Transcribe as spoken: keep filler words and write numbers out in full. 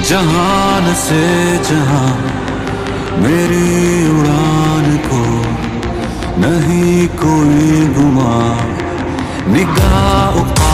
जहान से जहां मेरी उड़ान को नहीं कोई गुमा, निगाह